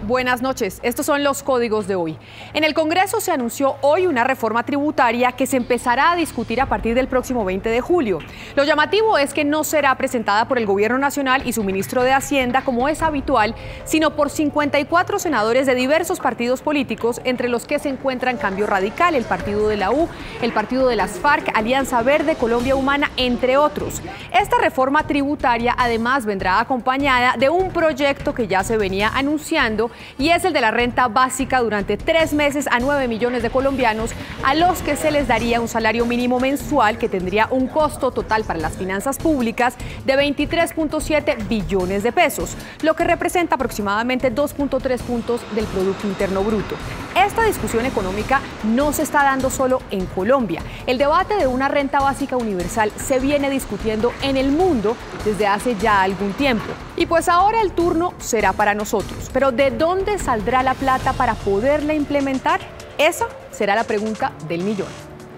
Buenas noches. Estos son los códigos de hoy. En el Congreso se anunció hoy una reforma tributaria que se empezará a discutir a partir del próximo 20 de julio. Lo llamativo es que no será presentada por el Gobierno Nacional y su ministro de Hacienda, como es habitual, sino por 54 senadores de diversos partidos políticos, entre los que se encuentran Cambio Radical, el Partido de la U, el Partido de las FARC, Alianza Verde, Colombia Humana, entre otros. Esta reforma tributaria además vendrá acompañada de un proyecto que ya se venía anunciando, y es el de la renta básica durante 3 meses a 9 millones de colombianos, a los que se les daría un salario mínimo mensual que tendría un costo total para las finanzas públicas de 23.7 billones de pesos, lo que representa aproximadamente 2.3 puntos del Producto Interno Bruto. Esta discusión económica no se está dando solo en Colombia. El debate de una renta básica universal se viene discutiendo en el mundo desde hace ya algún tiempo. Y pues ahora el turno será para nosotros. Pero ¿de dónde saldrá la plata para poderla implementar? Esa será la pregunta del millón.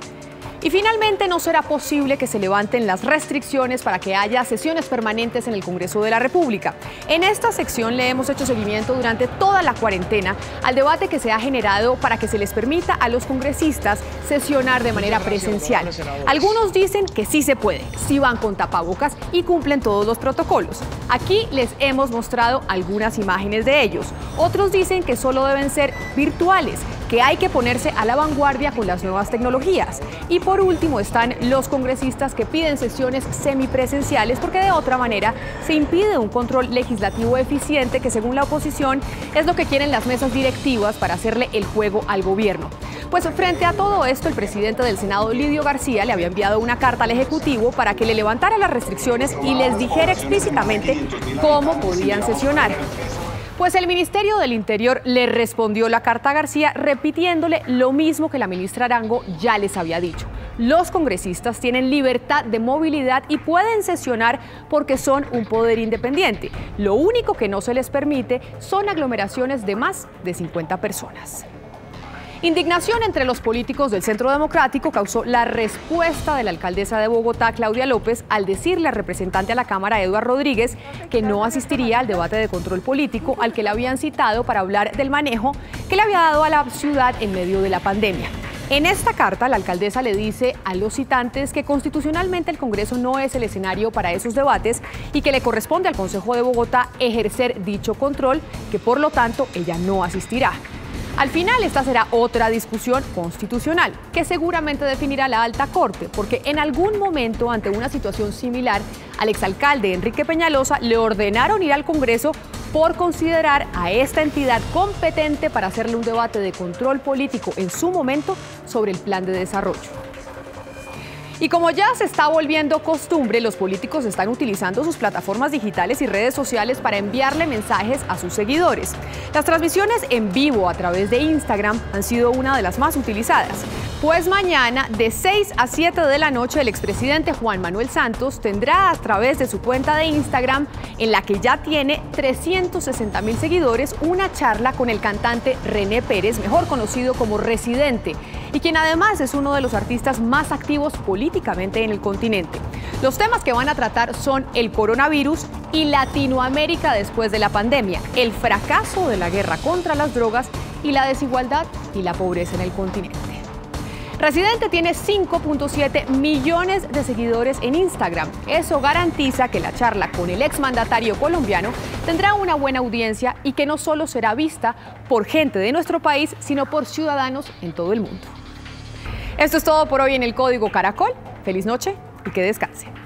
Y finalmente no será posible que se levanten las restricciones para que haya sesiones permanentes en el Congreso de la República. En esta sección le hemos hecho seguimiento durante toda la cuarentena al debate que se ha generado para que se les permita a los congresistas sesionar de manera presencial. Algunos dicen que sí se puede, si van con tapabocas y cumplen todos los protocolos. Aquí les hemos mostrado algunas imágenes de ellos. Otros dicen que solo deben ser virtuales, que hay que ponerse a la vanguardia con las nuevas tecnologías. Y por último están los congresistas que piden sesiones semipresenciales porque de otra manera se impide un control legislativo eficiente, que según la oposición es lo que quieren las mesas directivas para hacerle el juego al gobierno. Pues frente a todo esto, el presidente del Senado, Lidio García, le había enviado una carta al Ejecutivo para que le levantara las restricciones y les dijera explícitamente cómo podían sesionar. Pues el Ministerio del Interior le respondió la carta a García repitiéndole lo mismo que la ministra Arango ya les había dicho. Los congresistas tienen libertad de movilidad y pueden sesionar porque son un poder independiente. Lo único que no se les permite son aglomeraciones de más de 50 personas. Indignación entre los políticos del Centro Democrático causó la respuesta de la alcaldesa de Bogotá, Claudia López, al decirle al representante a la Cámara, Eduardo Rodríguez, que no asistiría al debate de control político al que le habían citado para hablar del manejo que le había dado a la ciudad en medio de la pandemia. En esta carta, la alcaldesa le dice a los citantes que constitucionalmente el Congreso no es el escenario para esos debates y que le corresponde al Consejo de Bogotá ejercer dicho control, que por lo tanto ella no asistirá. Al final, esta será otra discusión constitucional, que seguramente definirá la Alta Corte, porque en algún momento, ante una situación similar, al exalcalde Enrique Peñalosa le ordenaron ir al Congreso por considerar a esta entidad competente para hacerle un debate de control político en su momento sobre el plan de desarrollo. Y como ya se está volviendo costumbre, los políticos están utilizando sus plataformas digitales y redes sociales para enviarle mensajes a sus seguidores. Las transmisiones en vivo a través de Instagram han sido una de las más utilizadas. Pues mañana, de 6 a 7 de la noche, el expresidente Juan Manuel Santos tendrá a través de su cuenta de Instagram, en la que ya tiene 360.000 seguidores, una charla con el cantante René Pérez, mejor conocido como Residente, y quien además es uno de los artistas más activos políticamente en el continente. Los temas que van a tratar son el coronavirus y Latinoamérica después de la pandemia, el fracaso de la guerra contra las drogas y la desigualdad y la pobreza en el continente. Residente tiene 5.7 millones de seguidores en Instagram. Eso garantiza que la charla con el exmandatario colombiano tendrá una buena audiencia y que no solo será vista por gente de nuestro país, sino por ciudadanos en todo el mundo. Esto es todo por hoy en el Código Caracol. Feliz noche y que descansen.